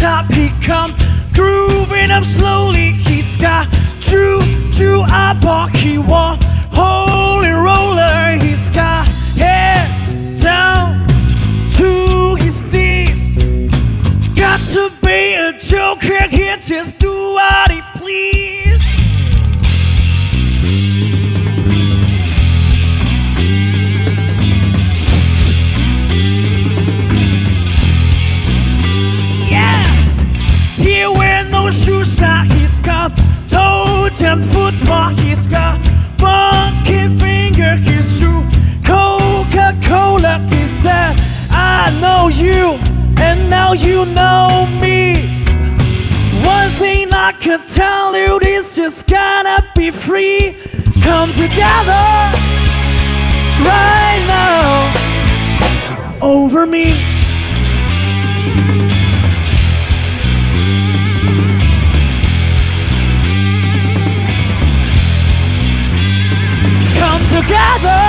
top, he come grooving up slowly. He's got true eyeball, he walk holy roller. He's got head down to his knees. Got to be a joker, he just do what he please. He wear no shoes, he's got toes and football. He's got monkey finger, his shoe Coca-Cola. He said, I know you, and now you know me. One thing I can tell you, this just gotta be free. Come together right now over me. Come together